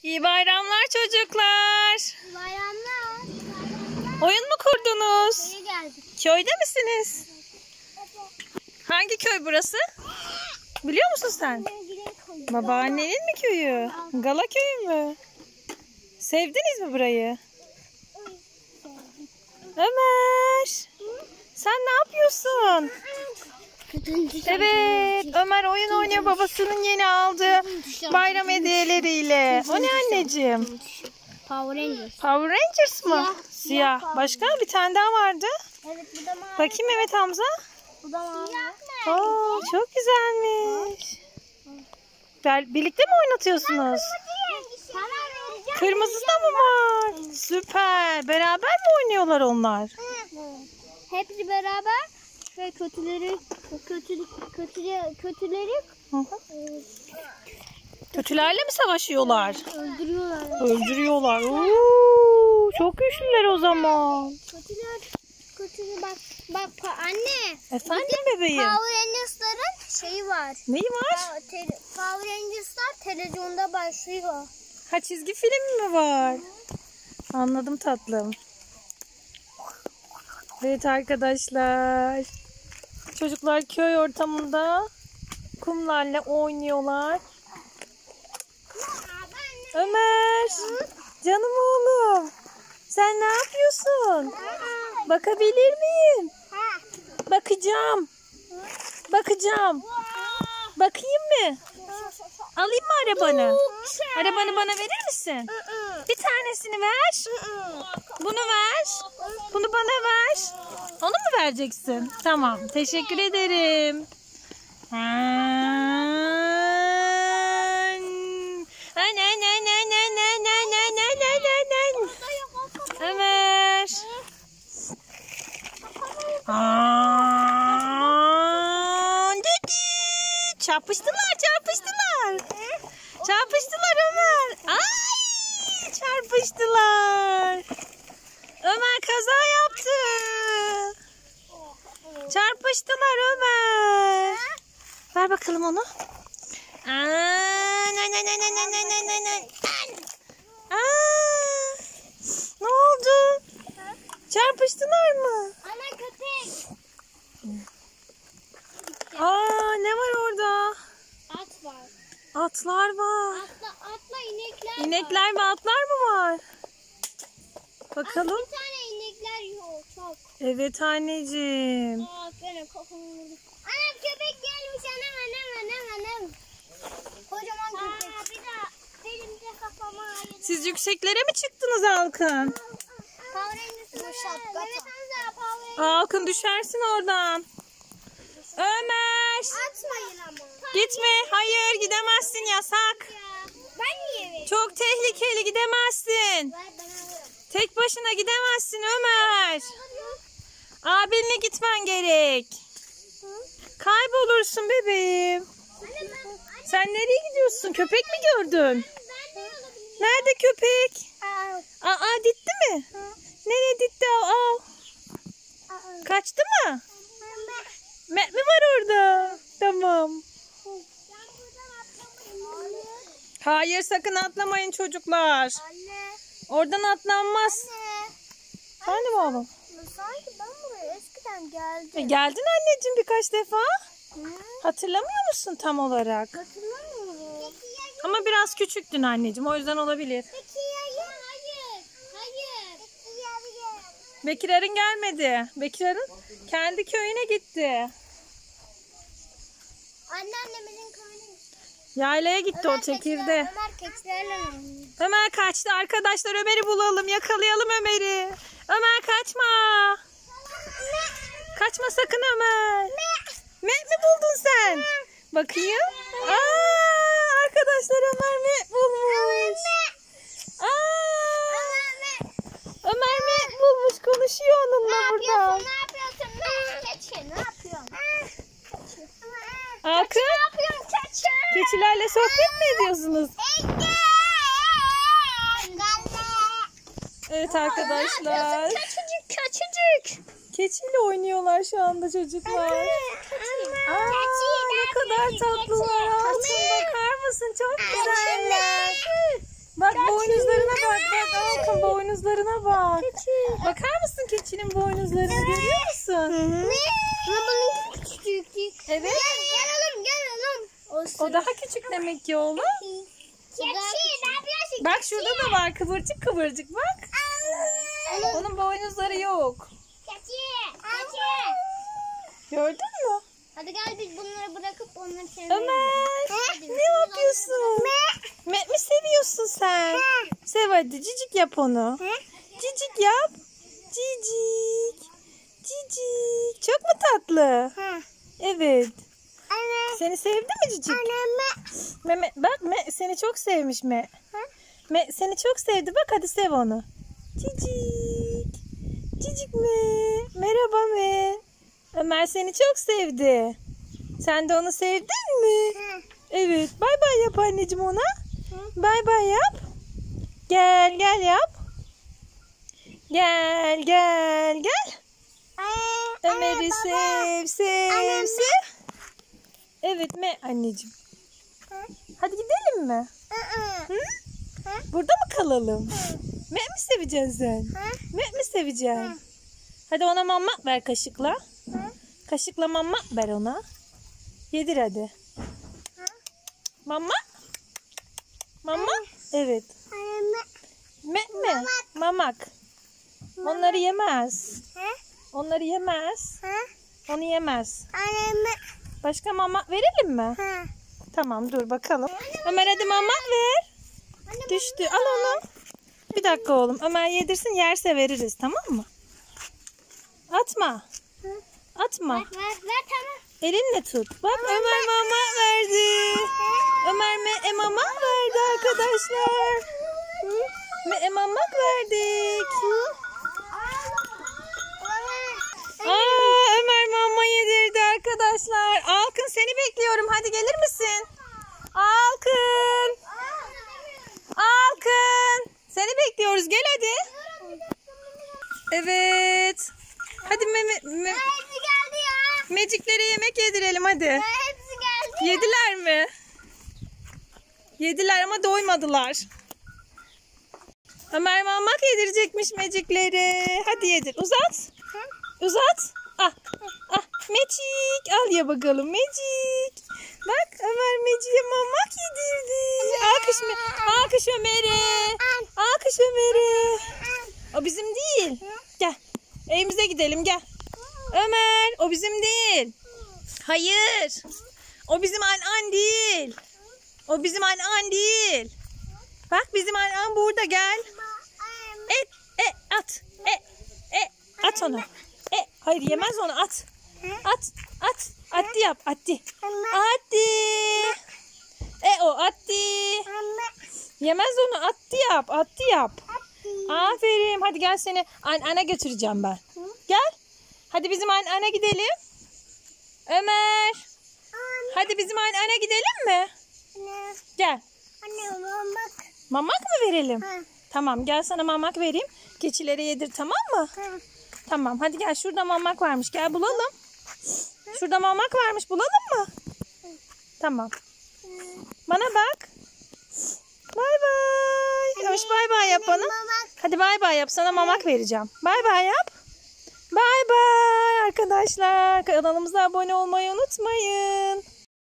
İyi bayramlar çocuklar. İyi bayramlar. Oyun mu kurdunuz? Köye geldik. Köyde misiniz? Hangi köy burası? Biliyor musun sen? Babaannenin mi köyü? Gala köyü mü? Sevdiniz mi burayı? Ömer. Sen ne yapıyorsun? Evet, Ömer oyun oynuyor babasının yeni aldığı bayram hediyeleriyle. O ne anneciğim? Power Rangers. Power Rangers mı? Siyah. Başka bir tane daha vardı. Evet, bu da mavi. Bakayım Mehmet Hamza. Bu da mavi. Oo, çok güzelmiş. Birlikte mi oynatıyorsunuz? Kırmızısı da mı var? Süper. Beraber mi oynuyorlar onlar? Hepsi beraber ve kötüleri Hı hı. Kötülerle mi savaşıyorlar? öldürüyorlar. Öldürüyorlar. Oo, çok güçlüler o zaman. Kötüleri bak anne. Efendim bebeğim? Power Rangers'ların şeyi var. Neyi var? Power Rangers'lar televizyonda başlıyor. Ha, çizgi film mi var? Anladım tatlım. Evet arkadaşlar. Çocuklar köy ortamında kumlarla oynuyorlar. Ömer, canım oğlum. Sen ne yapıyorsun? Bakabilir miyim? Bakacağım. Bakacağım. Bakayım mı? Alayım mı arabanı? Arabanı bana verir misin? Bir tanesini ver. Bunu ver. Bunu bana ver. Onu mu vereceksin? Tamam. Teşekkür ederim. Ömer. Çarpıştılar. Çarpıştılar Ömer. Ay, çarpıştılar. Ömer kaza yaptı. Çarpıştılar Ömer. Ver bakalım onu. Ne oldu? Çarpıştılar mı? Ana köpek. Ne var orada? At var. Atlar var. Atla inekler var. İnekler ve atlar mı var? Bakalım. Bir tane inekler yok çok. Evet anneciğim. Benim kafamı vurdu. Anam köpek gelmiş anam. Kocaman köpek. Bir de benim de kafama ayırdı. Siz yükseklere mi çıktınız Alkın? Power Rangers'ın şapkası. Evet Hamza Power Alkın düşersin oradan. Ömer. Atmayın ama. Gitme. Hayır gidemezsin, yasak. Ben niye vereyim? Çok tehlikeli, gidemezsin. Ver ben alırım. Tek başına gidemezsin Ömer. Abinle gitmen gerek. Kaybolursun bebeğim. Sen nereye gidiyorsun? Köpek mi gördün? Nerede köpek? Aa, gitti mi? Nereye gitti? Aa. Kaçtı mı? Mi var orada? Tamam. Hayır, sakın atlamayın çocuklar. Anne. Oradan atlanmaz. Efendim oğlum? Sanki ben buraya eskiden geldim. Geldin anneciğim birkaç defa. Hatırlamıyor musun tam olarak? Hatırlamıyorum. Ama biraz küçüktün anneciğim, o yüzden olabilir. Peki ya? Hayır. Bekir Arın gelmedi. Bekir Arın kendi köyüne gitti. Anneannemizin köyüne. Yaylaya gitti, o çekirde. Ömer keçilerle oynuyor. Ömer kaçtı arkadaşlar. Ömer'i bulalım, yakalayalım Ömer'i. Ömer kaçma. Kaçma sakın Ömer. Me mi buldun sen? Bakayım. Arkadaşlar Ömer me bulmuş. Ömer me bulmuş, konuşuyor onunla burada. Ne yapıyorsun? Keçi ne yapıyorsun? Akın, Ne yapıyorsun keçi? keçilerle sohbet mi ediyorsunuz? Evet arkadaşlar. Küçücük. Keçiyle oynuyorlar şu anda çocuklar. Ne kadar tatlılar. Altın bakar mısın? Çok güzeller. Bak boynuzlarına bak. Keçi. Bakar mısın keçinin boynuzlarını görüyor musun? Ne? Bunun küçücük. Evet. Gel oğlum. O daha küçük demek ki oğlum. Keçi ne yapıyorsun? Bak şurada da var kıvırcık kıvırcık bak. Onun boynuzları yok. Keçi. Gördün mü? Hadi gel biz bunları bırakıp onları sevelim. Ömer ne yapıyorsun? Me mi seviyorsun sen? Sev hadi cicik yap onu. Cicik yap. Cicik. Cicik. Çok mu tatlı? Evet. Seni sevdi mi cicik? Bak seni çok sevmiş Me. Me seni çok sevdi. Bak hadi sev onu. Cicik. Cicik Me. Merhaba Me. Ömer seni çok sevdi. Sen de onu sevdin mi? Evet. Bay bay yap anneciğim ona. Bay bay yap. Gel yap. Gel. Ömer'i sev. Evet anneciğim. Hadi gidelim mi? Hı? Burada mı kalalım? Mi seveceksin sen? Mi seveceksin? Hadi ona mama ver kaşıkla. Kaşıkla mama ver ona. Yedir hadi. Mama? Evet. Mamak. Onları yemez. Onları yemez. Onu yemez. Başka mama verelim mi? Tamam dur bakalım. Ömer hadi mama ver. Düştü. Al onu. Bir dakika oğlum. Ömer yedirsin, yerse veririz, tamam mı? Atma. Ver tamam. Elinle tut. Bak Ömer mama verdi. Ömer mama verdi arkadaşlar. Mama verdik. Ömer mama yedirdi arkadaşlar. Alkın seni bekliyorum. Hadi gelir misin? Alkın. Seni bekliyoruz. Gel hadi. Evet. Hadi Hepsi geldi ya. Meciklere yemek yedirelim hadi. Hepsi geldi. Yediler mi? Yediler ama doymadılar. Ömer mamak yedirecekmiş mecikleri. Hadi yedir. Uzat. Mecik. Al ye bakalım Mecik. Bak Ömer Mecik'e mamak yedirdi. Alkış Ömer'e. Alkış Ömer'e. O bizim değil. Gel. Evimize gidelim gel. Ömer o bizim değil. Hayır. O bizim anan değil. O bizim anan değil. Bak bizim anan burada gel. At. At onu. Hayır yemez onu at. At. Atti yap. Atti. O atti. Yemez onu. Atti yap. Aferin. Hadi gel seni ana götüreceğim ben. Gel. Hadi bizim ana gidelim. Ömer. Hadi bizim ana gidelim mi? Gel. Mamak mı verelim? Tamam gel sana mamak vereyim. Keçilere yedir tamam mı? Tamam hadi gel şurada mamak varmış. Gel bulalım. Şurada mamak varmış bulalım mı? Tamam. Bana bak. Bay bay. Hoş bay bay yap bana. Hadi bay bay yap sana mamak vereceğim. Bay bay yap. Bay bay arkadaşlar. Kanalımıza abone olmayı unutmayın.